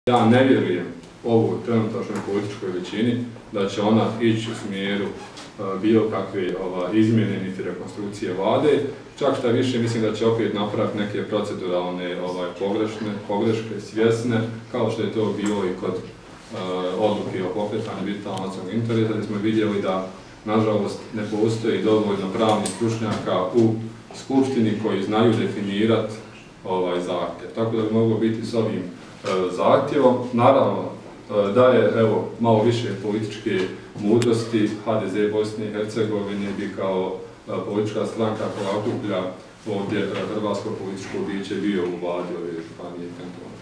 Ja ne vjerujem ovu trenutačnoj političkoj većini da će ona ići u smjeru bilo kakve izmjene niti rekonstrukcije vlade. Čak šta više mislim da će opet napraviti neke proceduralne pogreške svjesne, kao što je to bilo i kod odluke o pokretanju vitalnog nacionalnog interesa, gdje smo vidjeli da nažalost ne postoji dovoljno pravnih stručnjaka u skupštini koji znaju definirati zahtjev. Tako da bi moglo biti s ovim zahtjevom. Naravno da je malo više političke mudrosti, HDZ Bosne i Hercegovine bi kao politička stranka koja okuplja ovdje hrvatsko političko biće bio u vladi ove županije i kantona.